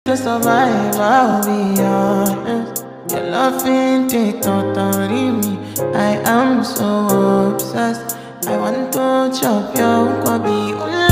to survive, I'll be honest. Your loving take totally me. I am so obsessed. I want to chop your kwabi.